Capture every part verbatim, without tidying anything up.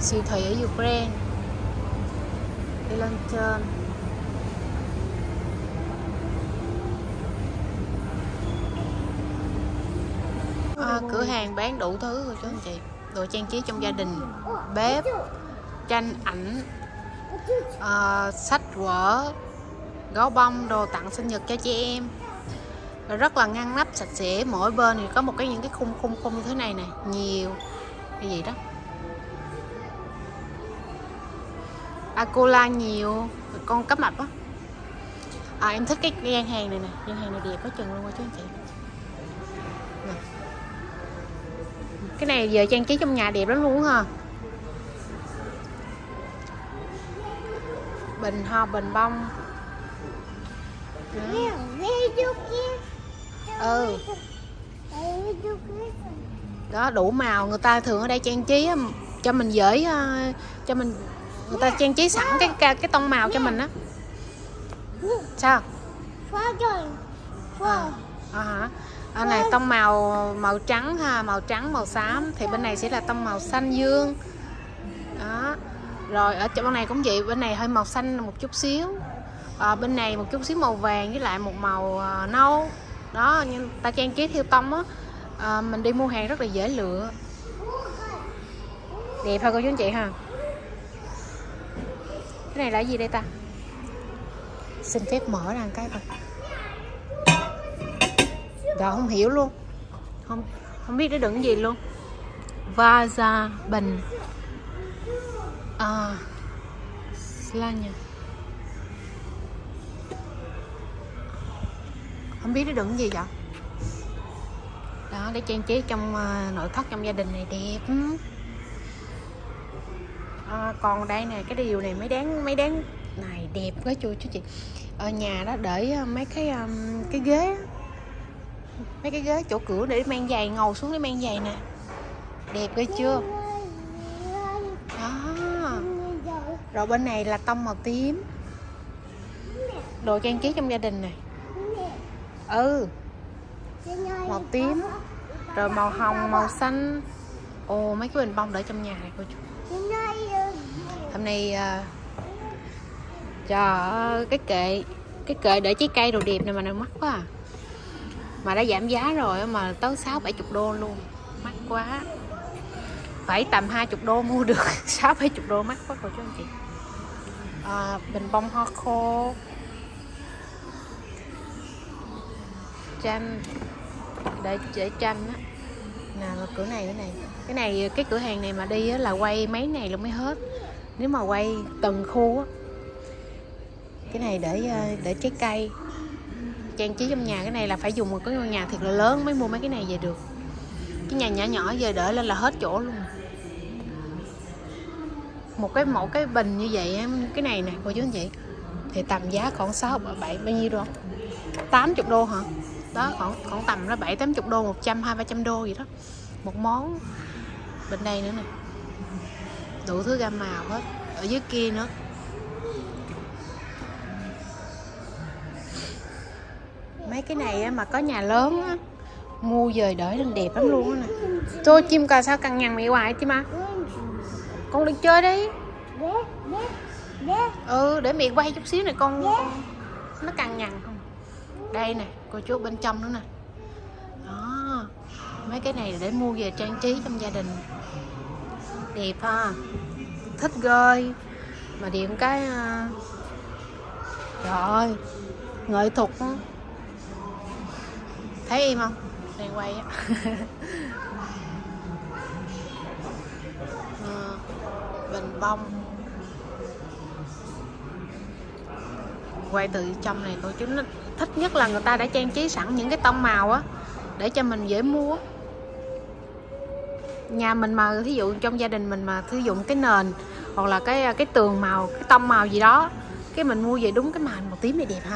Siêu thị ở Ukraine. Đi lên trên. À, cửa hàng bán đủ thứ rồi chú anh chị. Đồ trang trí trong gia đình, bếp, tranh ảnh, à, sách vở, gấu bông, đồ tặng sinh nhật cho chị em. Rồi rất là ngăn nắp sạch sẽ. Mỗi bên thì có một cái những cái khung khung khung như thế này nè, nhiều cái gì đó. Acola nhiều, con cấp mập á. À, em thích cái gian hàng này nè, gian hàng này đẹp quá chừng luôn á chú anh chị. Nè. Cái này giờ trang trí trong nhà đẹp lắm luôn ha. Bình hoa, bình bông. Đó. Ừ. Đó, đủ màu. Người ta thường ở đây trang trí cho mình dễ, cho mình người ta trang trí sẵn cái cái, cái tông màu cho mình á. Sao? À, à hả? Ở này tông màu màu trắng ha, màu trắng, màu xám. Thì bên này sẽ là tông màu xanh dương. Đó. Rồi ở chỗ bên này cũng vậy, bên này hơi màu xanh một chút xíu. À, bên này một chút xíu màu vàng với lại một màu uh, nâu. Đó, nhưng ta trang trí theo tông á. À, mình đi mua hàng rất là dễ lựa. Đẹp thôi cô chú anh chị ha. Cái này là gì đây ta? Xin phép mở ra một cái coi. Rồi không hiểu luôn. Không không biết nó đựng gì luôn. Vaza bình. À, Slanya. Không biết nó đựng gì vậy. Đó, để trang trí trong uh, nội thất trong gia đình này đẹp. À, còn đây nè, cái điều này mới đáng mấy đáng này đẹp quá chú chú chị. Ở nhà đó để mấy cái um, cái ghế, mấy cái ghế chỗ cửa để mang giày, ngồi xuống để mang giày nè, đẹp ghê chưa. Đó. Rồi bên này là tông màu tím, đồ trang trí trong gia đình này. Ừ, màu tím, rồi màu hồng, màu xanh. Ồ, mấy cái bình bông để trong nhà này cô chú. Hôm nay uh, trời ơi, cái kệ cái kệ để trái cây đồ đẹp này mà nó mắc quá à. Mà đã giảm giá rồi mà tới sáu bảy chục đô luôn, mắc quá. Phải tầm hai chục đô mua được. Sáu bảy chục đô mắc quá rồi chú anh chị. À, bình bông hoa khô, tranh để để tranh á. Nè, cửa này cái này cái này cái cửa hàng này mà đi á, là quay mấy ngày luôn mới hết. Nếu mà quay từng khu á. Cái này để để trái cây trang trí trong nhà. Cái này là phải dùng một cái ngôi nhà thiệt là lớn mới mua mấy cái này về được. Cái nhà nhỏ nhỏ giờ đợi lên là hết chỗ luôn. Một cái một cái bình như vậy, cái này nè cô chú anh chị, thì tầm giá khoảng sáu bảy bao nhiêu đô? tám mươi đô hả? Đó, khoảng khoảng tầm đó bảy tám mươi đô, một trăm hai ba trăm đô gì đó. Một món. Bên đây nữa nè. Đủ thứ gam màu hết. Ở dưới kia nữa. Mấy cái này mà có nhà lớn á, mua về đợi lên đẹp lắm luôn á nè. Thôi chim cà sao cằn nhằn mẹ hoài chim à. Con đi chơi đi. Ừ, để mẹ quay chút xíu này con, con nó cằn nhằn không. Đây nè, cô chú bên trong nữa nè. Đó. Mấy cái này để mua về trang trí trong gia đình. Đẹp ha. Thích ghê. Mà điện cái uh... trời ơi, nghệ thuật á. Thấy em không? Đang quay á. À, bình bông. Quay từ trong này cô chú, nó thích nhất là người ta đã trang trí sẵn những cái tông màu á để cho mình dễ mua. Nhà mình mà thí dụ trong gia đình mình mà sử dụng cái nền hoặc là cái cái tường màu, cái tông màu gì đó, cái mình mua về đúng cái màu màu tím này đẹp ha.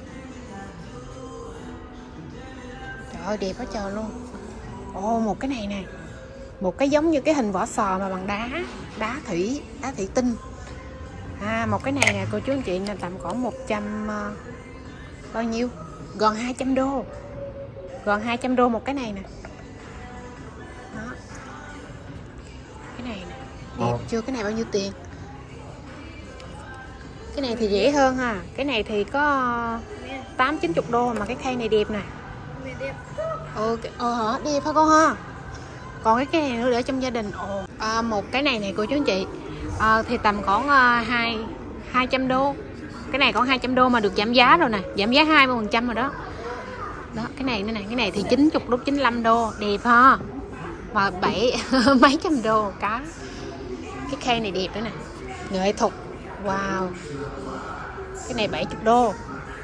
Trời ơi đẹp quá trời luôn. Ồ, một cái này nè, một cái giống như cái hình vỏ sò mà bằng đá, đá thủy, đá thủy tinh. À, một cái này nè cô chú anh chị là tầm khoảng một trăm uh, bao nhiêu? Gần hai trăm đô. Gần hai trăm đô một cái này nè. Đó. Cái này nè, Đẹp chưa? Cái này bao nhiêu tiền? Cái này thì rẻ hơn ha. Cái này thì có tám chín chục đô mà cái khay này đẹp nè. Ừ, ờ hả? Đẹp hả con ha? Còn cái cái này nữa để trong gia đình. Ồ, à, một cái này này cô chú anh chị à, thì tầm khoảng uh, hai hai trăm đô. Cái này còn hai trăm đô mà được giảm giá rồi nè, giảm giá hai mươi phần trăm rồi đó. Đó, cái này nữa này, cái này thì chín mươi đô, chín mươi lăm đô, đẹp ha. Mà bảy mấy trăm đô một cái. Cái khay này đẹp nữa nè. Nghệ thuật. Wow. Cái này bảy mươi đô.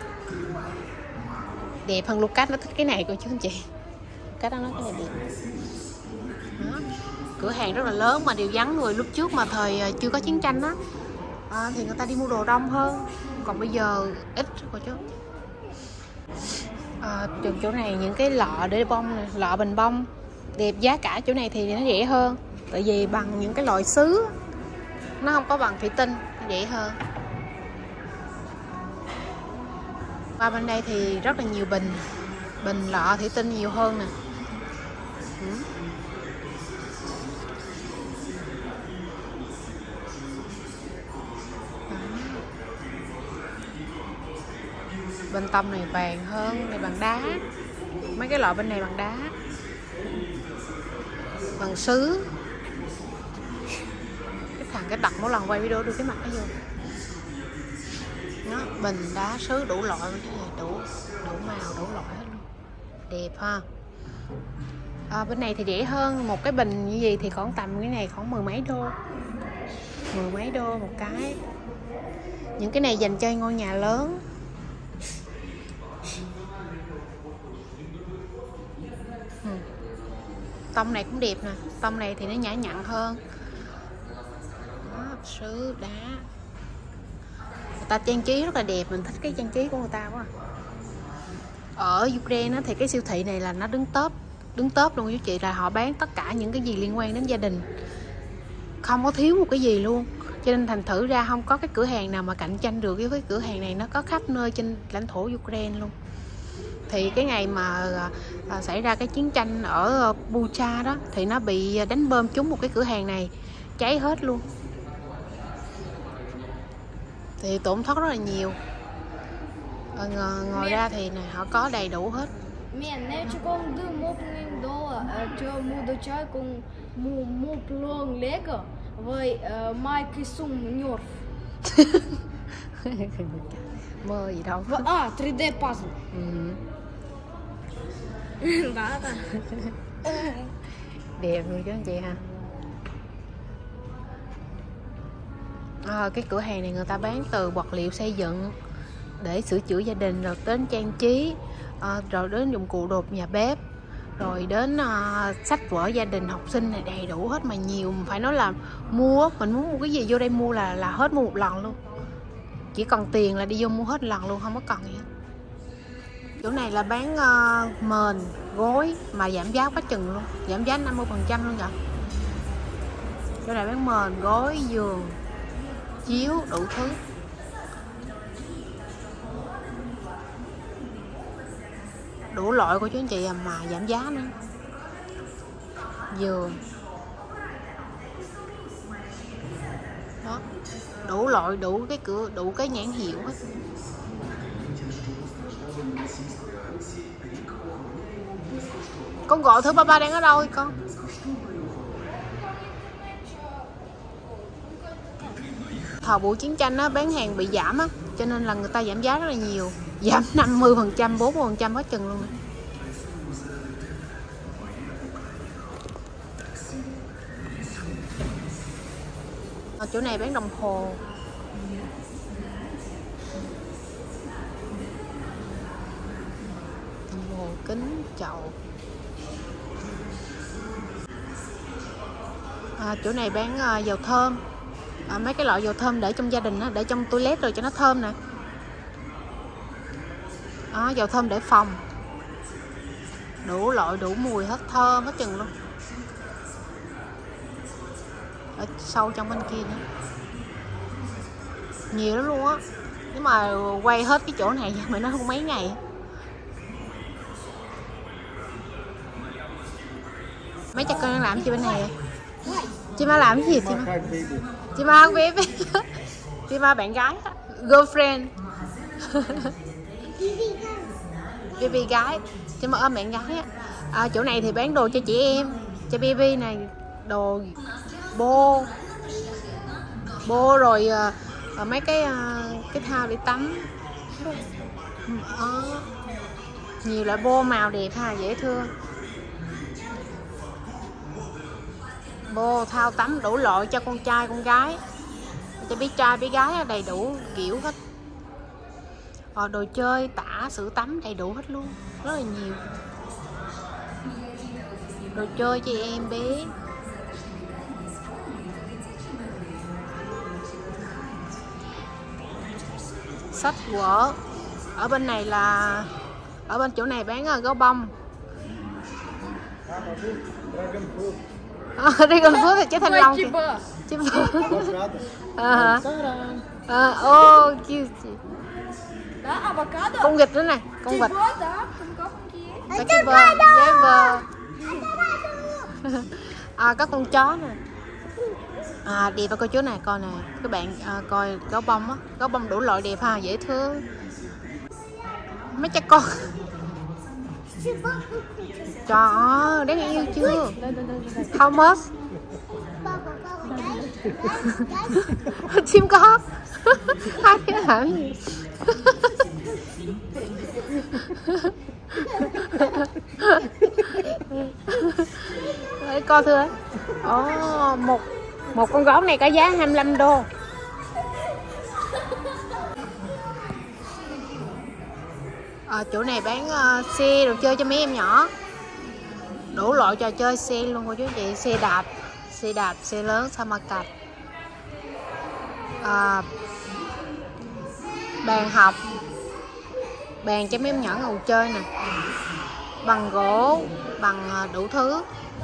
Đẹp hơn Lucas, nó thích cái này cô chú anh chị. Lucas nó nói cái này đẹp. Đó. Cửa hàng rất là lớn mà đều vắng người. Lúc trước mà thời chưa có chiến tranh đó à, thì người ta đi mua đồ đông hơn. Còn bây giờ ít cô chú. À, chỗ này những cái lọ để bông này, lọ bình bông đẹp, giá cả chỗ này thì nó rẻ hơn. Tại vì bằng những cái loại sứ, nó không có bằng thủy tinh, nó rẻ hơn. Qua bên đây thì rất là nhiều bình, bình lọ thủy tinh nhiều hơn nè. Ừ. Bên tông này vàng hơn, này bằng đá. Mấy cái lọ bên này bằng đá, bằng sứ. Cái thằng cái đặt mỗi lần quay video đưa cái mặt nó vô. Nó bình đá sứ đủ loại, đủ đủ màu, đủ loại hết luôn. Đẹp ha. À, bên này thì rẻ hơn. Một cái bình như gì thì khoảng tầm cái này khoảng mười mấy đô, mười mấy đô một cái. Những cái này dành cho ngôi nhà lớn. Ừ. Tông này cũng đẹp nè. Tông này thì nó nhã nhặn hơn. Đó, sứ đá. Người ta trang trí rất là đẹp. Mình thích cái trang trí của người ta quá. Ở Ukraine thì cái siêu thị này là nó đứng top, đứng top luôn chú chị, là họ bán tất cả những cái gì liên quan đến gia đình, không có thiếu một cái gì luôn. Cho nên thành thử ra không có cái cửa hàng nào mà cạnh tranh được với cái cửa hàng này. Nó có khắp nơi trên lãnh thổ Ukraine luôn. Thì cái ngày mà à, xảy ra cái chiến tranh ở Bucha đó thì nó bị đánh bom trúng một cái cửa hàng này, cháy hết luôn. Thì tổn thất rất là nhiều. Ờ, ngoài ra thì này họ có đầy đủ hết. Mẹ nếu cho con đưa một nghìn đô cho mua đồ chơi con mua mua plong Lego với mai cái súng nhort. Mơ gì đâu. À, ba D puzzle. Ừ. Đó ta. Đẹp rồi chứ anh chị ha. À, cái cửa hàng này người ta bán từ vật liệu xây dựng để sửa chữa gia đình, rồi đến trang trí, à, rồi đến dụng cụ đồ nhà bếp, rồi đến à, sách vở gia đình, học sinh này, đầy đủ hết mà nhiều. Phải nói là mua, mình muốn mua cái gì vô đây mua là là hết mua một lần luôn. Chỉ cần tiền là đi vô mua hết lần luôn, không có cần gì hết. Chỗ này là bán uh, mền, gối mà giảm giá quá chừng luôn, giảm giá năm mươi phần trăm luôn vậy. Chỗ này bán mền, gối, giường, chiếu, đủ thứ. Đủ loại của chú anh chị mà giảm giá nữa. Giường. Đó. Đủ loại, đủ cái cửa, đủ cái nhãn hiệu hết. Con gọi thử ba ba đang ở đâu vậy con? Thời buổi chiến tranh á, bán hàng bị giảm á, cho nên là người ta giảm giá rất là nhiều, giảm năm mươi phần trăm, bốn mươi phần trăm hết chừng luôn. Ở chỗ này bán đồng hồ. Đồng hồ, kính, chậu. À, chỗ này bán uh, dầu thơm. À, mấy cái loại dầu thơm để trong gia đình á, để trong toilet rồi cho nó thơm nè. Đó, dầu thơm để phòng. Đủ loại, đủ mùi hết, thơm hết chừng luôn. Ở sâu trong bên kia nữa. Nhiều lắm luôn á. Nếu mà quay hết cái chỗ này mà nó không mấy ngày. Mấy cha con đang làm gì bên này vậy? Chị Ma làm cái gì chị Ma? Chị Ma không biết. Chị Ma bạn gái, girlfriend. Baby gái. Chị Ma ôm bạn gái á. À, chỗ này thì bán đồ cho chị em, cho baby này, đồ bô, bô rồi uh, mấy cái uh, cái thao để tắm. À, nhiều loại bô màu đẹp ha, dễ thương. Bô thao tắm đủ loại cho con trai con gái, cho bé trai bé gái đầy đủ kiểu hết. Ờ, đồ chơi tả sữa tắm đầy đủ hết luôn, rất là nhiều đồ chơi cho em bé. Sách vở. Ở bên này là ở bên chỗ này bán gấu bông. Dragon Fruit thì trái thanh long kìa. Chim à, à, oh, cute. Đó, avocado. Con vịt nữa này, con vịt. Đó, không có con kia. Cái bơ, với bơ. À, có con chó nè. À, đẹp vào coi chú này, coi nè, các bạn à, coi gấu bông á, gấu bông đủ loại đẹp ha, dễ thương. Mấy cha con. Trời ơi, đáng yêu chưa? How much? Chim có. Hai cái làm gì? Đấy, coi thưa. Ồ, oh, một một con gấu này có giá hai mươi lăm đô. À, chỗ này bán uh, xe đồ chơi cho mấy em nhỏ, đủ loại trò chơi xe luôn cô chú chị. Xe đạp, xe đạp, xe lớn, sa ma cạch, à, bàn học, bàn cho mấy em nhỏ ngồi chơi nè, bằng gỗ, bằng uh, đủ thứ.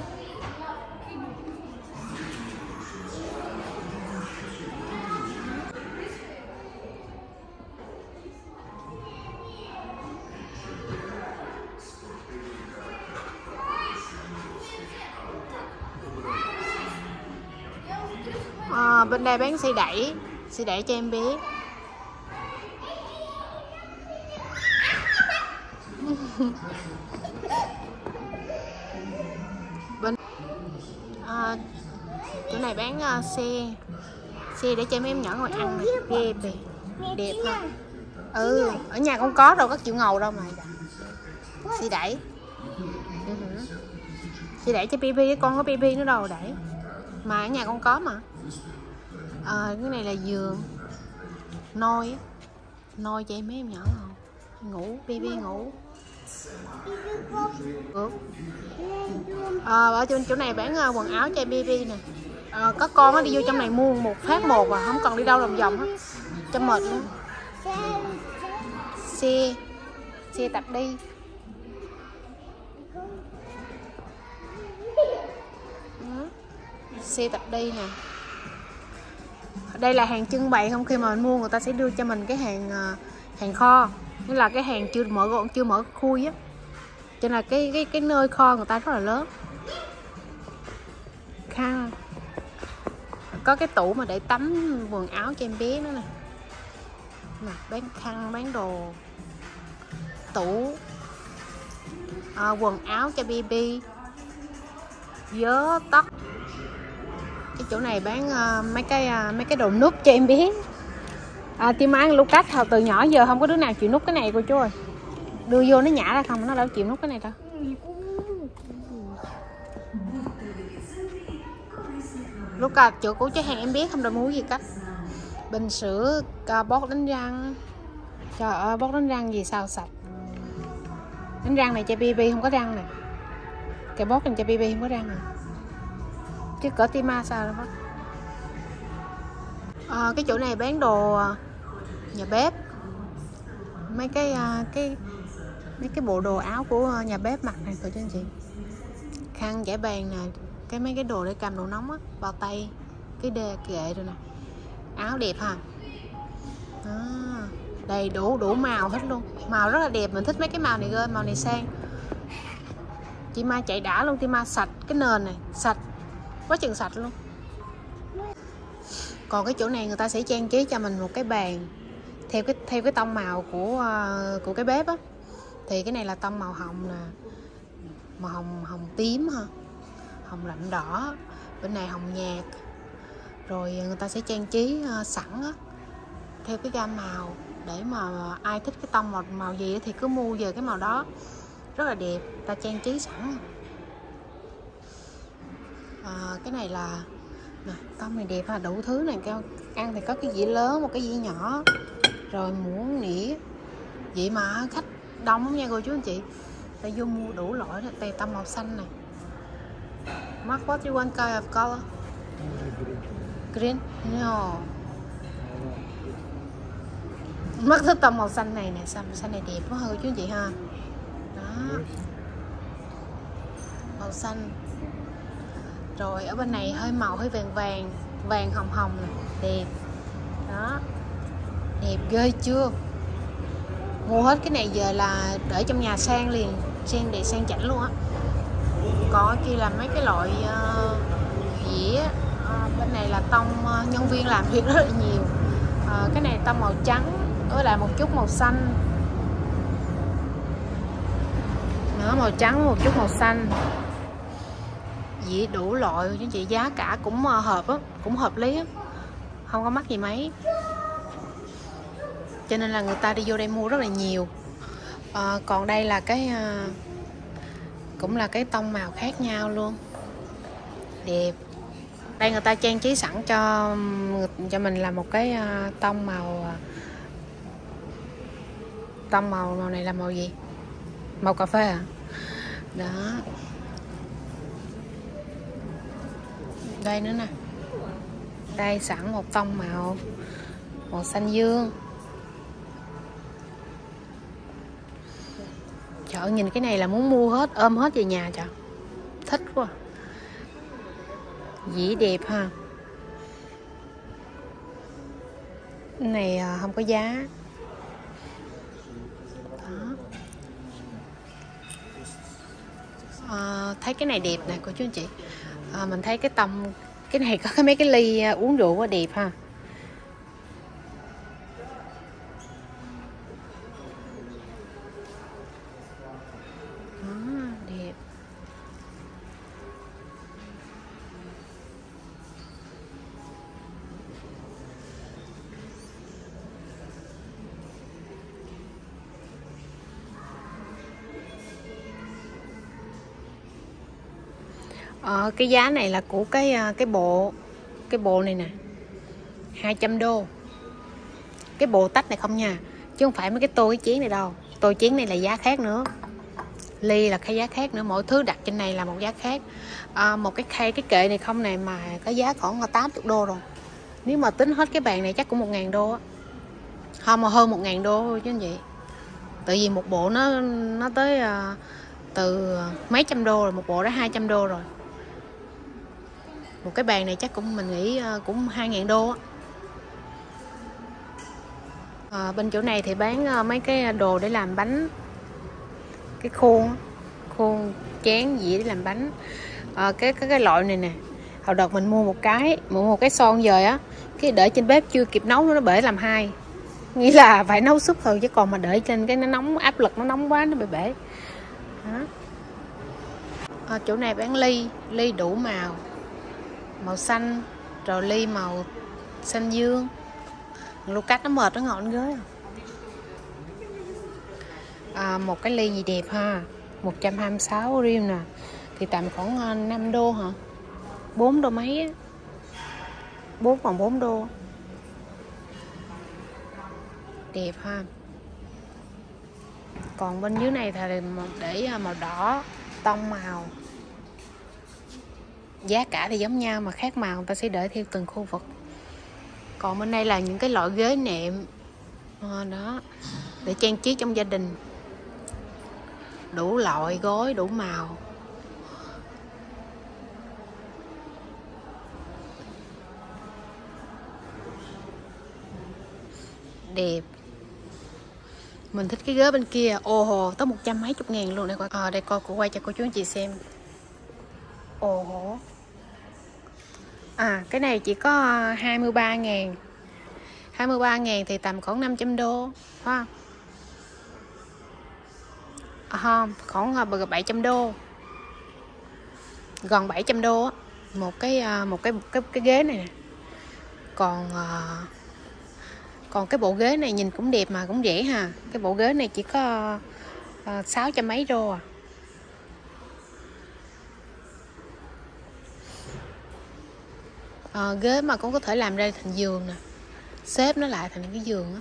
À, bên đây bán xe đẩy, xe đẩy cho em bé. Bên à, chỗ này bán uh, xe xe để cho mấy em nhỏ ngồi ăn này, ghê đẹp, đẹp ha. Ừ, ở nhà con có đâu có chịu ngầu đâu mà. Xe đẩy, uh-huh. Xe đẩy cho baby, con có baby nữa đâu đẩy, mà ở nhà con có mà. À, cái này là giường nôi, nôi cho em mấy em nhỏ ngồi ngủ, baby ngủ. À, ở trên chỗ này bán uh, quần áo cho baby nè. À, có con nó đi vô trong này mua một phát một à, không cần đi đâu lòng vòng hết, cho mệt luôn. Xe, xe tập đi. Đó. Xe tập đi nè. Đây là hàng trưng bày, không khi mà mình mua người ta sẽ đưa cho mình cái hàng hàng kho, nghĩa là cái hàng chưa mở gọn, chưa mở khui á, cho nên là cái cái cái nơi kho người ta rất là lớn. Khăn, có cái tủ mà để tắm quần áo cho em bé nữa nè. Nè, bán khăn, bán đồ, tủ, à, quần áo cho baby, vớ tóc. Cái chỗ này bán uh, mấy cái uh, mấy cái đồ nút cho em bé. À, Tim ăn Lucas hồi từ nhỏ giờ không có đứa nào chịu nút cái này cô chú ơi. Đưa vô nó nhả ra không, nó đâu chịu nút cái này đâu. Lucas chỗ của trái hàng em bé không được mua gì cách. Bình sữa, uh, bót đánh răng. Trời ơi, bót đánh răng gì sao sạch. Đánh răng này cho baby không có răng nè. Cái bót này cho baby không có răng nè. Chứ cỡ Tima sao đâu. À, cái chỗ này bán đồ nhà bếp, mấy cái cái mấy cái bộ đồ áo của nhà bếp mặc này, cô chú anh chị. Khăn trải bàn nè, cái mấy cái đồ để cầm đồ nóng á, bao tay, cái đề kệ rồi nè. Áo đẹp ha. À, đầy đủ đủ màu hết luôn, màu rất là đẹp, mình thích mấy cái màu này cơ, màu này sang. Chị Ma chạy đã luôn, Tima sạch cái nền này, sạch quá chừng sạch luôn. Còn cái chỗ này người ta sẽ trang trí cho mình một cái bàn theo cái theo cái tông màu của uh, của cái bếp á. Thì cái này là tông màu hồng nè, màu hồng hồng tím ha, hồng đậm đỏ, bên này hồng nhạt. Rồi người ta sẽ trang trí uh, sẵn á, theo cái gam màu, để mà ai thích cái tông màu màu gì thì cứ mua về cái màu đó, rất là đẹp, ta trang trí sẵn. À, cái này là nè, tông này đẹp ha, đủ thứ này. Ăn thì có cái dĩa lớn, một cái dĩa nhỏ, rồi muỗng nĩa. Vậy mà khách đông lắm nha cô chú anh chị, ta vô mua đủ loại đó. Đây tông màu xanh này. Mark, what you want kind of color? Green? No. Mark thích tông màu xanh này nè, xanh xanh này đẹp quá ha cô chú anh chị ha. Đó, màu xanh. Rồi ở bên này hơi màu hơi vàng vàng, vàng hồng hồng này. Đẹp. Đó, đẹp ghê chưa. Mua hết cái này giờ là để trong nhà sang liền, sang để sang chảnh luôn á. Còn kia là mấy cái loại uh, dĩa. Uh, bên này là tông uh, nhân viên làm việc rất là nhiều. Uh, cái này tông màu trắng với lại một chút màu xanh. Nữa màu trắng một chút màu xanh. Dĩa đủ loại chứ chị, giá cả cũng uh, hợp á, cũng hợp lý á, không có mắc gì mấy. Cho nên là người ta đi vô đây mua rất là nhiều. À, còn đây là cái uh, cũng là cái tông màu khác nhau luôn, đẹp. Đây người ta trang trí sẵn cho cho mình là một cái uh, tông màu uh, tông màu màu này là màu gì? Màu cà phê à? Đó. Đây nữa nè. Đây sẵn một tông màu màu xanh dương. Trời, nhìn cái này là muốn mua hết, ôm hết về nhà trời. Thích quá. Dĩ đẹp ha. Cái này không có giá. Đó. À, thấy cái này đẹp nè cô chú anh chị. À, mình thấy cái tông, cái này có cái mấy cái ly uống rượu quá đẹp ha. Ờ, cái giá này là của cái cái bộ cái bộ này nè, hai trăm đô. Cái bộ tách này không nha, chứ không phải mấy cái tô cái chén này đâu. Tô chén này là giá khác nữa, ly là cái giá khác nữa, mỗi thứ đặt trên này là một giá khác. À, một cái khay, cái kệ này không này mà có giá khoảng tám mươi đô rồi. Nếu mà tính hết cái bàn này chắc cũng một ngàn đô á, không mà hơn một ngàn đô chứ anh chị. Tại vì một bộ nó nó tới uh, từ mấy trăm đô rồi, một bộ đó hai trăm đô rồi. Một cái bàn này chắc cũng mình nghĩ cũng hai ngàn đô á. À, bên chỗ này thì bán mấy cái đồ để làm bánh, cái khuôn khuôn chén dĩa để làm bánh. À, cái cái cái loại này nè, hồi đợt mình mua một cái mua một cái son rồi á, cái để trên bếp chưa kịp nấu nó bể làm hai, nghĩa là phải nấu súp thôi, chứ còn mà để trên cái nó nóng, áp lực nó nóng quá nó bị bể. Đó. À, chỗ này bán ly ly đủ màu, màu xanh, rồi ly màu xanh dương. Lúc cách nó mệt nó ngọn ghế. À, một cái ly gì đẹp ha, một trăm hai mươi sáu riêng nè, thì tầm khoảng năm đô hả, bốn đô mấy á, bốn còn bốn đô. Đẹp ha. Còn bên dưới này thì để màu đỏ, tông màu. Giá cả thì giống nhau mà khác màu, người ta sẽ để theo từng khu vực. Còn bên đây là những cái loại ghế nệm à, đó, để trang trí trong gia đình. Đủ loại gối, đủ màu. Đẹp. Mình thích cái ghế bên kia. Ồ hồ, tới một trăm mấy chục ngàn luôn. Đây coi, à, đây coi, cô quay cho cô chú anh chị xem. Ồ hồ, À, cái này chỉ có hai mươi ba ngàn. hai mươi ba ngàn thì tầm khoảng năm trăm đô, phải không? À, không, khoảng bảy trăm đô. Gần bảy trăm đô á. Một cái một cái cái cái ghế này nè. Còn còn cái bộ ghế này nhìn cũng đẹp mà cũng rẻ ha. Cái bộ ghế này chỉ có uh, sáu trăm mấy đô à. À, ghế mà cũng có thể làm ra thành giường nè, xếp nó lại thành cái giường á.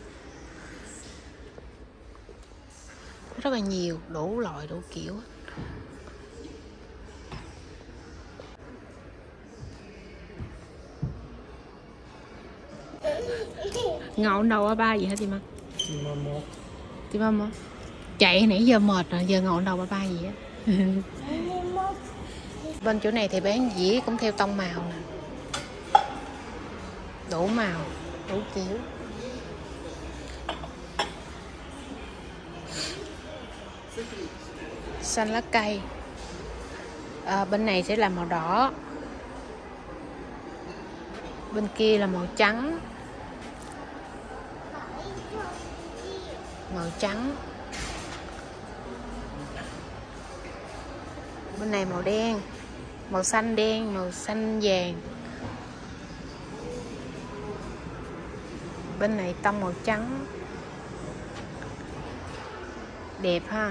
Rất là nhiều, đủ loại đủ kiểu á. Ngậu đâu ở ba gì hả Tim Anh? Tim Anh hả? Chạy nãy giờ mệt rồi, giờ ngậu đâu ở ba gì á. Bên chỗ này thì bán dĩa cũng theo tông màu nè, đủ màu đủ kiểu. Xanh lá cây. À, bên này sẽ là màu đỏ, bên kia là màu trắng, màu trắng, bên này màu đen, màu xanh đen, màu xanh vàng, bên này tông màu trắng, đẹp ha.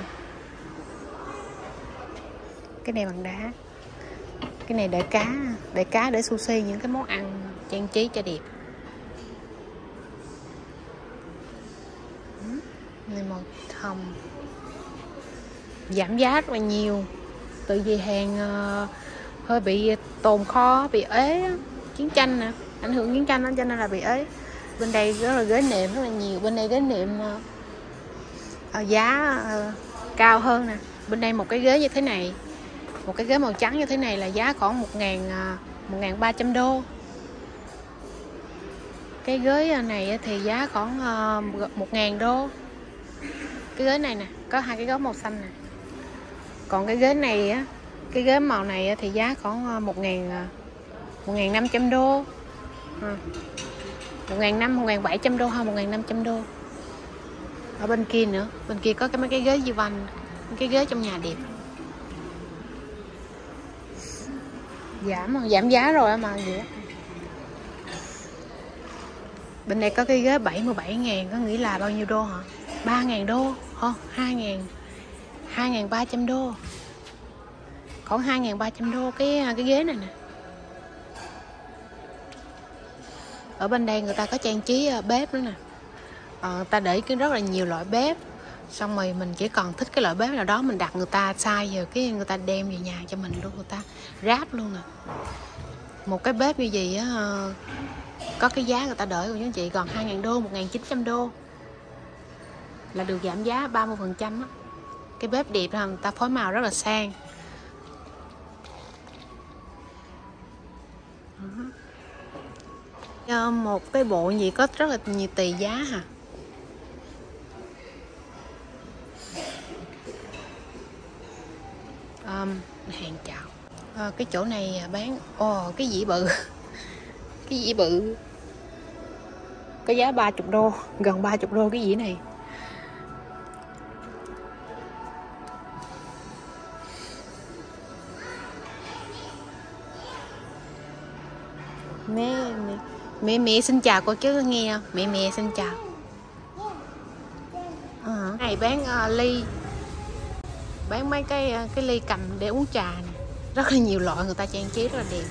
Cái này bằng đá, cái này để cá, để cá để sushi, những cái món ăn trang trí cho đẹp. Này màu hồng, giảm giá rất là nhiều, tự vì hàng uh, hơi bị tồn kho, bị ế, chiến tranh nè, ảnh hưởng chiến tranh đó, cho nên là bị ế. Bên đây rất là ghế nệm rất là nhiều, bên đây ghế nệm uh, uh, giá uh, cao hơn nè. Bên đây một cái ghế như thế này, một cái ghế màu trắng như thế này là giá khoảng một ngàn, một ngàn ba trăm đô. Cái ghế này thì giá khoảng một ngàn đô. Cái ghế này nè, có hai cái gấu màu xanh nè. Còn cái ghế này á, cái ghế màu này thì giá khoảng một ngàn, một ngàn năm trăm đô. Một ngàn năm, một ngàn bảy trăm đô hay một ngàn năm trăm đô. Ở bên kia nữa, bên kia có cái mấy cái ghế di văn, cái ghế trong nhà đẹp. Giảm giảm giá rồi mà gì á. Bên đây có cái ghế bảy mươi bảy ngàn, có nghĩa là bao nhiêu đô hả? ba ngàn đô, không, hai ngàn, hai ngàn ba trăm đô. Khoảng hai ngàn ba trăm đô cái cái ghế này nè. Ở bên đây người ta có trang trí bếp nữa nè. À, người ta để cái rất là nhiều loại bếp. Xong rồi mình chỉ cần thích cái loại bếp nào đó mình đặt người ta size giờ cái người ta đem về nhà cho mình luôn, người ta ráp luôn nè. Một cái bếp như vậy á, có cái giá người ta đợi của anh chị còn hai ngàn đô, một ngàn chín trăm đô là được giảm giá ba mươi phần trăm á. Cái bếp đẹp là người ta phối màu rất là sang. Uh-huh. Một cái bộ gì có rất là nhiều tùy giá hả? Um, hàng chào. À, cái chỗ này bán ồ oh, cái dĩa bự, cái dĩa bự có giá ba mươi đô, gần ba mươi đô cái dĩa này. Mẹ mẹ mẹ, mẹ xin chào cô chứ nghe không? Mẹ mẹ xin chào. À, này bán uh, ly, bán mấy cái cái ly cầm để uống trà này. Rất là nhiều loại, người ta trang trí rất là đẹp.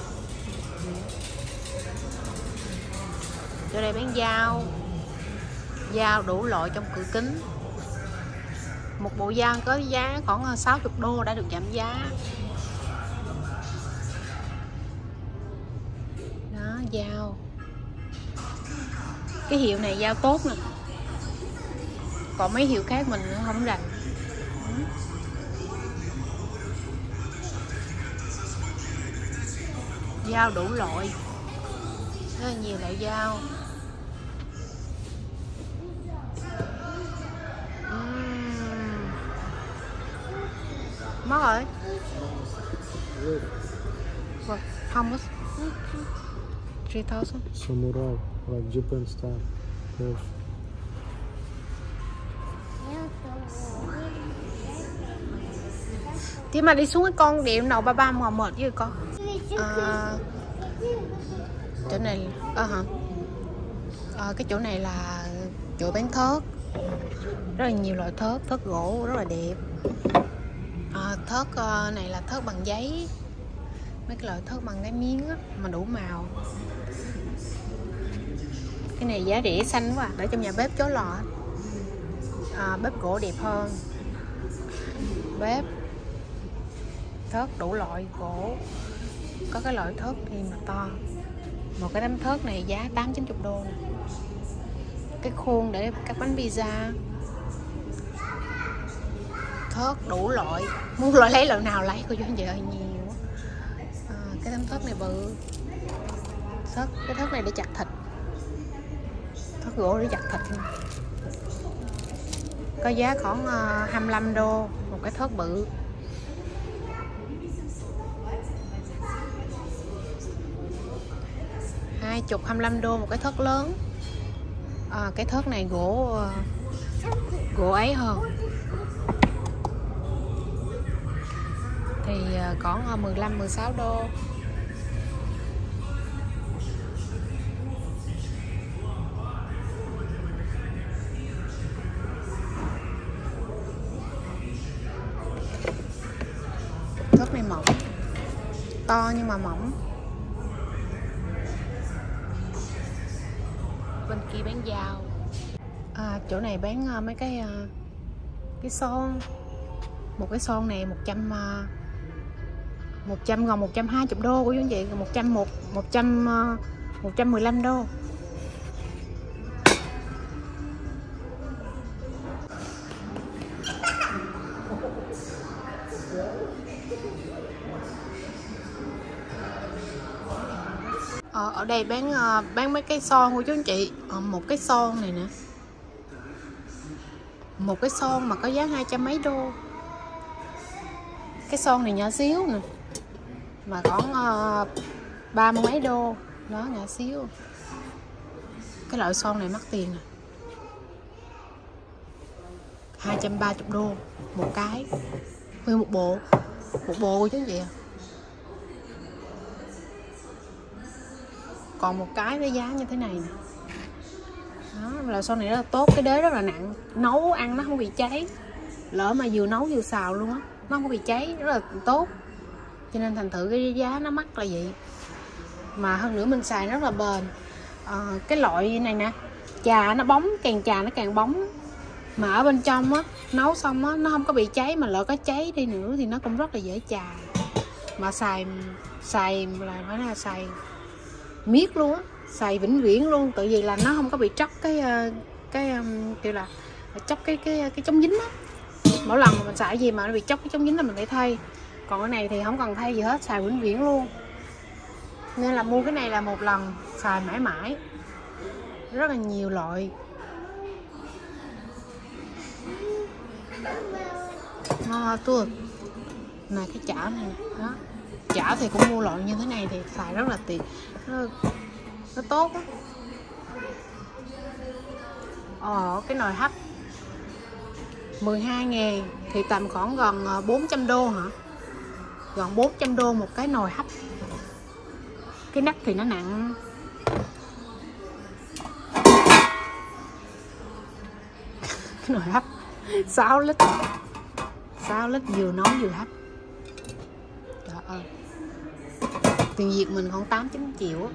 Chỗ đây bán dao, dao đủ loại trong cửa kính. Một bộ dao có giá khoảng sáu mươi đô đã được giảm giá. Đó, dao. Cái hiệu này dao tốt nè. Còn mấy hiệu khác mình không rành. Dao đủ loại, rất là nhiều loại dao. uhm. Mất rồi. Không có three thousand. Samurai, like Japan style. Yes. Thì mà đi xuống cái con điện đầu ba ba mà mệt với con. À, chỗ này à, hả? À, cái chỗ này là chỗ bán thớt, rất là nhiều loại thớt, thớt gỗ rất là đẹp. À, thớt uh, này là thớt bằng giấy, mấy cái loại thớt bằng cái miếng á, mà đủ màu. Cái này giá rẻ xanh quá, để trong nhà bếp chó lò. À, bếp gỗ đẹp hơn, bếp thớt đủ loại gỗ, có cái loại thớt thì mà to. Một cái tấm thớt này giá tám chín mươi đô. Cái khuôn để các bánh pizza, thớt đủ loại, muốn loại lấy loại nào lấy, cô chú anh chị ơi, nhiều. À, cái tấm thớt này bự, thớt cái thớt này để chặt thịt, thớt gỗ để chặt thịt. Có giá khoảng uh, hai mươi lăm đô một cái thớt bự. Hai chục hai mươi lăm đô một cái thớt lớn. À, cái thớt này gỗ uh, gỗ ấy hơn thì uh, còn uh, mười lăm mười sáu đô. Thớt này mỏng, to nhưng mà mỏng. Bên kia bán dao. À, chỗ này bán uh, mấy cái uh, cái son. Một cái son này một trăm uh, một trăm gần một trăm hai mươi đô của chú anh chị, một trăm một một trăm uh, một trăm mười lăm đô. Ờ, ở đây bán uh, bán mấy cái son của chú anh chị. Ờ, một cái son này nè, một cái son mà có giá hai trăm mấy đô. Cái son này nhỏ xíu nè, mà khoảng uh, ba mươi mấy đô đó, nhỏ xíu. Cái loại son này mắc tiền nè, hai trăm ba mươi đô một cái, nguyên một bộ, một bộ của chú anh chị à. Còn một cái với giá như thế này nè. Đó, là son này rất là tốt, cái đế rất là nặng, nấu ăn nó không bị cháy. Lỡ mà vừa nấu vừa xào luôn á, nó không bị cháy, rất là tốt. Cho nên thành thử cái giá nó mắc là vậy. Mà hơn nữa mình xài rất là bền. À, cái loại này nè, trà nó bóng, càng trà nó càng bóng. Mà ở bên trong á, nấu xong á, nó không có bị cháy. Mà lỡ có cháy đi nữa thì nó cũng rất là dễ chà. Mà xài xài là phải là xài miết luôn á, xài vĩnh viễn luôn. Tự vì là nó không có bị tróc cái cái kiểu là tróc cái cái cái chống dính á. Mỗi lần mà mình xài gì mà nó bị tróc cái chống dính là mình phải thay. Còn cái này thì không cần thay gì hết, xài vĩnh viễn luôn. Nên là mua cái này là một lần xài mãi mãi. Rất là nhiều loại. À, tôi này cái chảo này đó, chảo thì cũng mua loại như thế này thì xài rất là tiện, nó, nó tốt á. Ờ, cái nồi hấp mười hai ngàn thì tầm khoảng gần bốn trăm đô hả? Gần bốn trăm đô một cái nồi hấp. Cái nắp thì nó nặng. Cái nồi hấp sáu lít, sáu lít vừa nấu vừa hấp. Trời ơi, tiền Việt mình khoảng tám chín triệu.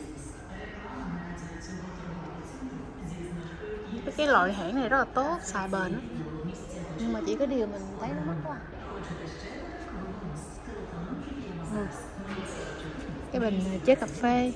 Cái loại hãng này rất là tốt, xài bền đó. Nhưng mà chỉ có điều mình thấy nó mắc quá. Ừ. Cái bình chế cà phê.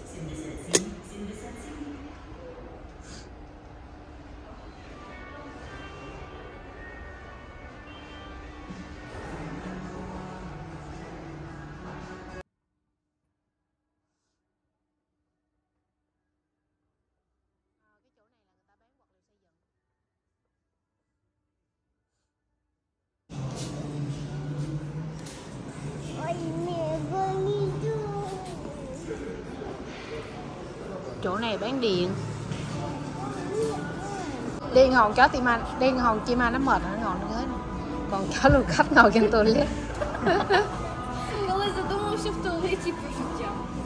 Ôi mẹ con đi đâu? chỗ này bán điện. Điên hồn chó tim anh, điên hồn chim anh nó mệt nó ngồi nó ghế này. Còn chó luôn khách ngồi trên toilet. Коли задумався в туалеті про життя.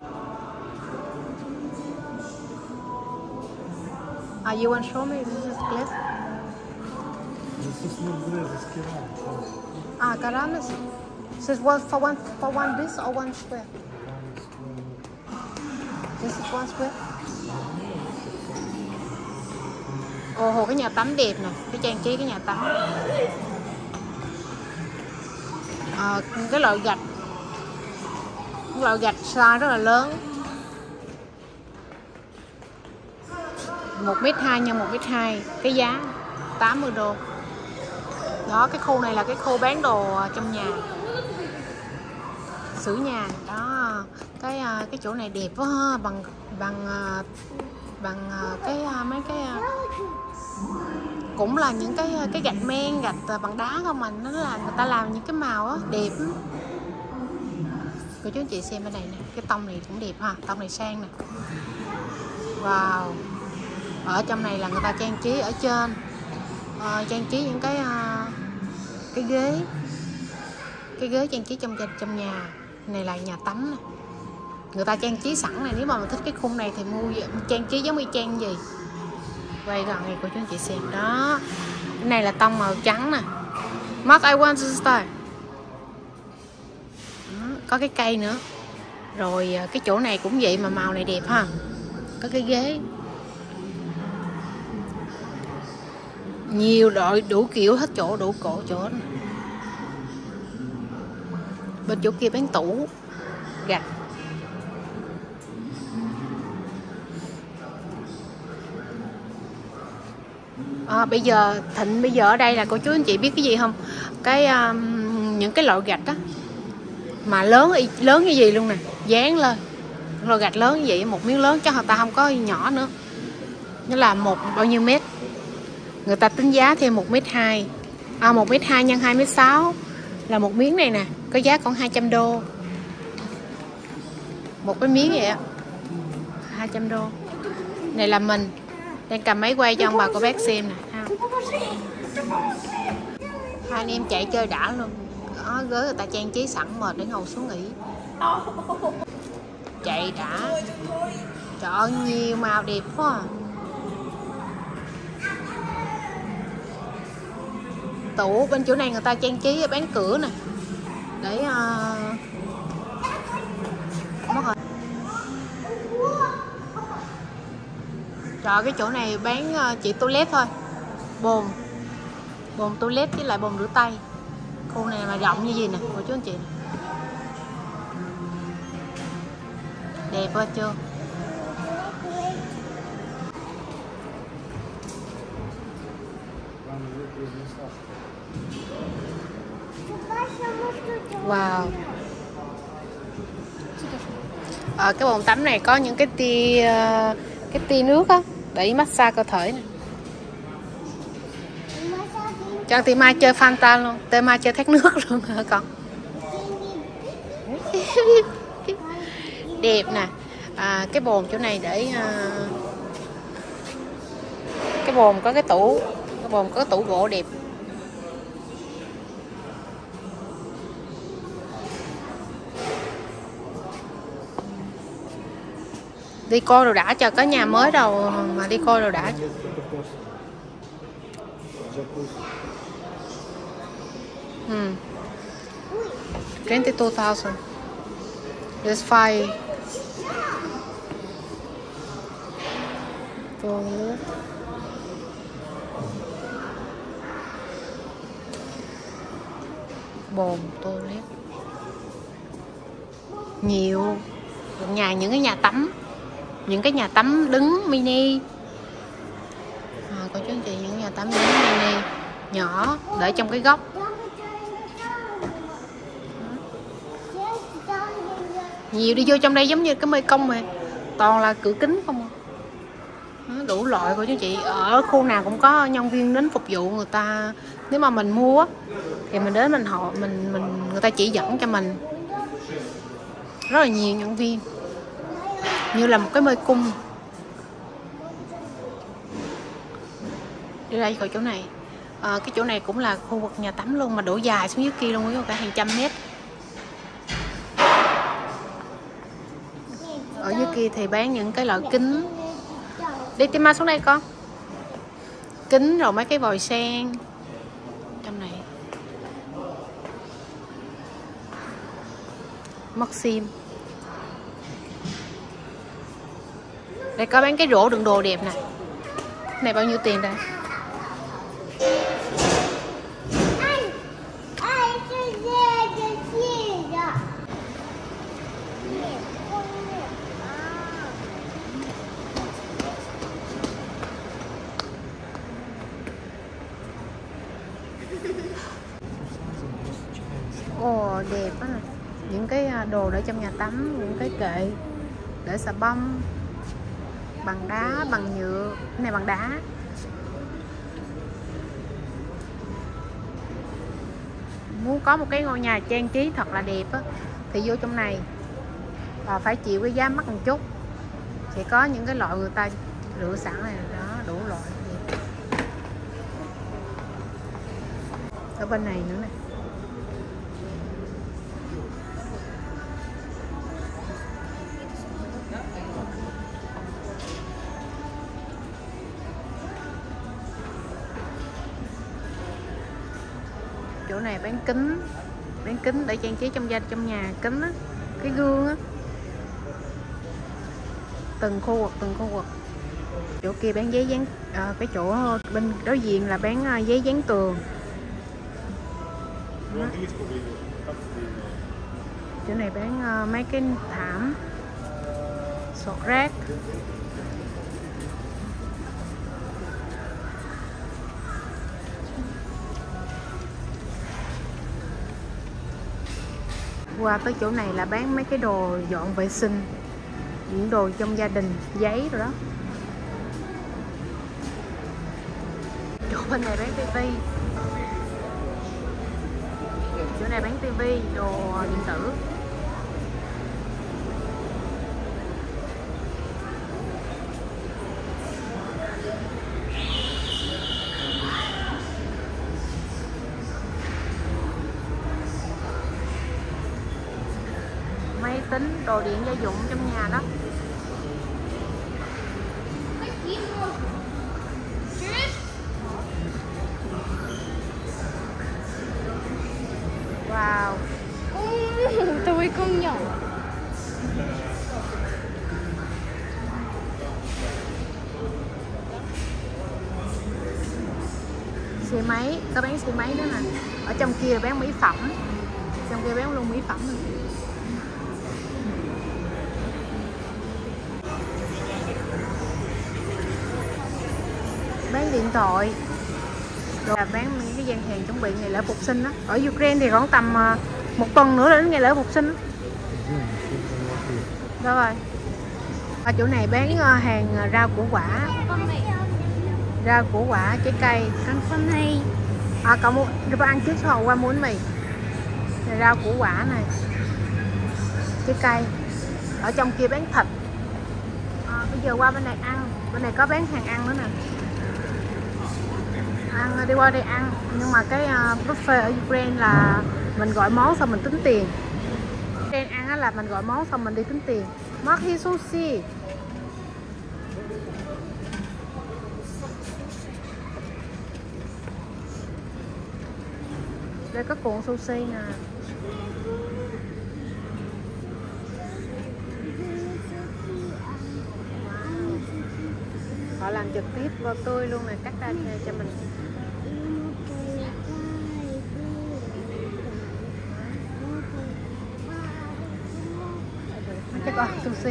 Ah, you want to show me this is clip? This is not bread, it's kiran. Ah, karamis. This is one for one for one this or one square? This is one square. Ồ hồ, cái nhà tắm đẹp nè, cái trang trí cái nhà tắm. À, cái loại gạch, cái loại gạch size rất là lớn, một mét hai nhân một mét hai, cái giá tám mươi đô. Đó, cái khu này là cái khu bán đồ trong nhà, sửa nhà. Đó, cái cái chỗ này đẹp quá ha, bằng bằng bằng cái mấy cái cũng là những cái cái gạch men, gạch bằng đá không mà nó là người ta làm những cái màu á đẹp. Cô chú anh chị xem bên này nè, cái tông này cũng đẹp ha, tông này sang nè. Wow. Ở trong này là người ta trang trí ở trên, uh, trang trí những cái uh, cái ghế, cái ghế trang trí trong trong nhà. Này là nhà tắm nè, người ta trang trí sẵn này. Nếu mà mình thích cái khung này thì mua trang trí giống y chang gì. Quay gần này cô chú anh chị xem đó. Cái này là tông màu trắng nè. Mark, I want this style. Đó, có cái cây nữa. Rồi cái chỗ này cũng vậy mà màu này đẹp ha. Có cái ghế. Nhiều đội đủ kiểu hết chỗ, đủ cổ chỗ hết. Bên chỗ kia bán tủ gạch. À, bây giờ Thịnh bây giờ ở đây là cô chú anh chị biết cái gì không? Cái um, những cái loại gạch đó mà lớn lớn như gì luôn nè, dán lên loại gạch lớn như vậy, một miếng lớn chứ người ta không có nhỏ nữa. Nó là một bao nhiêu mét, người ta tính giá thêm một mét hai, à một mét hai nhân hai mét sáu là một miếng này nè, có giá còn hai trăm đô một cái miếng vậy á, hai trăm đô. Này là mình đang cầm máy quay cho ông bà cô bác xem nè. Hai anh em chạy chơi đã luôn. Đó, gới người ta trang trí sẵn mệt để ngồi xuống nghỉ. Chạy đã. Trời ơi, nhiều màu đẹp quá à. Tủ bên chỗ này người ta trang trí bán cửa nè, để uh... mất rồi. Trời, cái chỗ này bán uh, chỉ toilet thôi, bồn bồn toilet với lại bồn rửa tay. Khu này mà rộng như gì nè cô chú anh chị nè. Đẹp quá chưa? Wow. Ở cái bồn tắm này có những cái tia cái tia nước á để massage cơ thể nè. Cho Tim Mai chơi Fanta luôn, Tim Mai chơi thác nước luôn hả con? Đẹp nè. À, cái bồn chỗ này để à, cái bồn có cái tủ, cái bồn có cái tủ gỗ đẹp. Đi coi đồ đã cho, có nhà mới đâu mà đi coi đồ đã. Hmm. twenty-two thousand. There's five. Toilet. Bồn toilet. Nhiều. Nhà những cái nhà tắm, những cái nhà tắm đứng mini. À, cô chú anh chị, những nhà tắm đứng mini nhỏ để trong cái góc. Nhiều, đi vô trong đây giống như cái mê công mà toàn là cửa kính không. Đủ loại cô chú anh chị. Ở khu nào cũng có nhân viên đến phục vụ người ta. Nếu mà mình mua thì mình đến mình họ mình mình người ta chỉ dẫn cho mình. Rất là nhiều nhân viên, như là một cái mê cung. Đi ra khỏi chỗ này. À, cái chỗ này cũng là khu vực nhà tắm luôn, mà đổ dài xuống dưới kia luôn, có cả hàng trăm mét. Ở dưới kia thì bán những cái loại kính. Đi Tima xuống đây con. Kính rồi mấy cái vòi sen. Trong này Maxim. Đây có bán cái rổ đựng đồ đẹp nè. Này bao nhiêu tiền đây? Ồ, đẹp á. Những cái đồ để trong nhà tắm, những cái kệ để xà bông bằng đá, bằng nhựa. Cái này bằng đá. Muốn có một cái ngôi nhà trang trí thật là đẹp á, thì vô trong này và phải chịu cái giá mắc một chút. Sẽ có những cái loại người ta lựa sẵn này đó, đủ loại đẹp. Ở bên này nữa nè. Chỗ này bán kính, bán kính để trang trí trong gia trong nhà, kính á, cái gương á, từng khu vực từng khu vực. Chỗ kia bán giấy dán, à, cái chỗ bên đối diện là bán giấy dán tường. Đó. Chỗ này bán uh, mấy cái thảm, sọt rác. Qua tới chỗ này là bán mấy cái đồ dọn vệ sinh, những đồ trong gia đình, giấy rồi đó. Chỗ bên này bán tivi. Chỗ này bán tivi, đồ điện tử. Máy tính, đồ điện gia dụng trong nhà đó. Wow. Tôi con nhỏ. Xe máy, có bán xe máy nữa nè. Ở trong kia bán mỹ phẩm. Trong kia bán luôn mỹ phẩm rồi. Bán điện thoại. Rồi là bán những cái gian hàng chuẩn bị ngày lễ Phục sinh đó. Ở Ukraine thì khoảng tầm một tuần nữa là đến ngày lễ Phục sinh đó. Đó rồi. Ở chỗ này bán hàng rau củ quả. Rau củ quả, trái cây. Ăn con này. À, cậu mua, rồi ăn trước sau qua mua bánh mì. Này, rau củ quả này, trái cây. Ở trong kia bán thịt. À, bây giờ qua bên này ăn. Bên này có bán hàng ăn nữa nè. Ăn, đi qua đây ăn. Nhưng mà cái uh, buffet ở Ukraine là mình gọi món xong mình tính tiền. Trên ăn là mình gọi món xong mình đi tính tiền. Maki sushi. Đây có cuộn sushi nè. Họ làm trực tiếp vào tươi luôn này, cắt ra cho mình. Cho con sushi.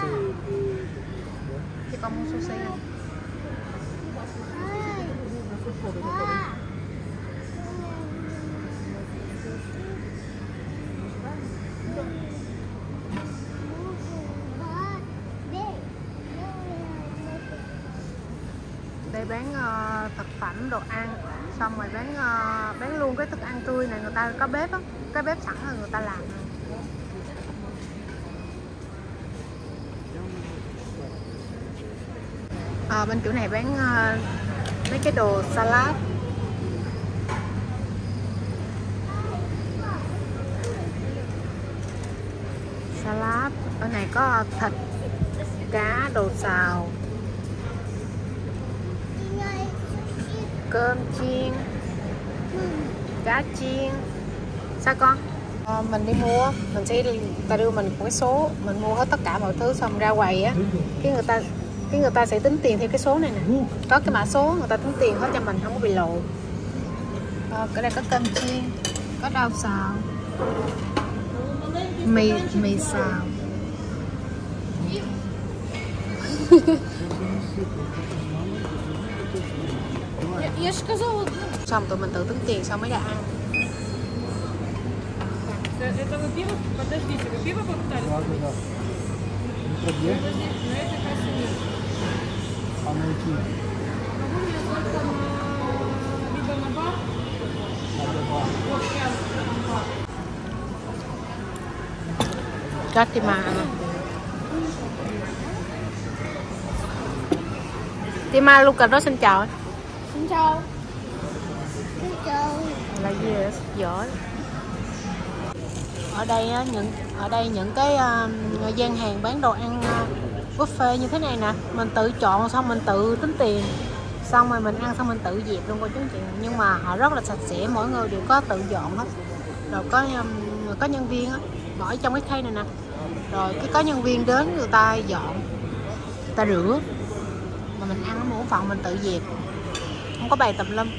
Cho con mua sushi này. Đây bán uh, thực phẩm, đồ ăn, xong rồi bán uh, bán luôn cái thức ăn tươi này, người ta có bếp á, cái bếp sẵn rồi người ta làm. À, bên chỗ này bán uh, mấy cái đồ salad. Salad, ở này có thịt, cá, đồ xào, cơm chiên, cá chiên. Sao con? À, mình đi mua, mình sẽ ta đưa mình một cái số, mình mua hết tất cả mọi thứ xong ra quầy á, cái người ta cái người ta sẽ tính tiền theo cái số này nè, có cái mã số người ta tính tiền hết cho mình, không có bị lộ. À, cái đây có cơm chiên, có rau xào, mì mì xào. Я ж сказала, Xong tụi mình tự tính tiền xong mới đã ăn. Это вы пиво? Подождите, вы пиво попытались? Да, да, да. Подожди, На это кассе нет. а найти? Могу мне только на... либо на бар, Надо два. вот прям на бар. Fatima. Tima Lucas xin chào. xin chào. Xin chào. Là gì vậy? Giỏi. Ở đây á, những ở đây những cái uh, gian hàng bán đồ ăn uh, buffet như thế này nè, mình tự chọn xong mình tự tính tiền, xong rồi mình ăn xong mình tự dẹp luôn cô chú chị. Nhưng mà họ rất là sạch sẽ, mỗi người đều có tự dọn hết. Rồi có um, có nhân viên á, bỏ trong cái khay này nè. Rồi cái có nhân viên đến người ta dọn, người ta rửa, mà mình ăn ở một phần mình tự dẹp, không có bày tùm lum.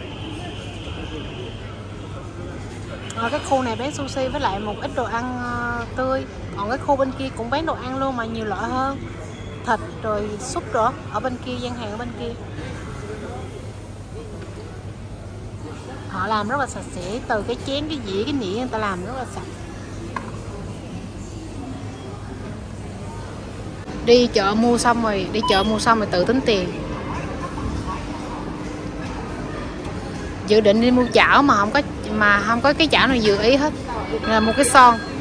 Ở cái khu này bán sushi với lại một ít đồ ăn uh, tươi. Còn cái khu bên kia cũng bán đồ ăn luôn mà nhiều loại hơn, thịt rồi súp rồi. Ở bên kia, gian hàng ở bên kia họ làm rất là sạch sẽ, từ cái chén, cái dĩa, cái nĩa người ta làm rất là sạch. Đi chợ mua xong rồi đi chợ mua xong rồi tự tính tiền. Dự định đi mua chảo mà không có mà không có cái chảo nào vừa ý hết, là mua cái son.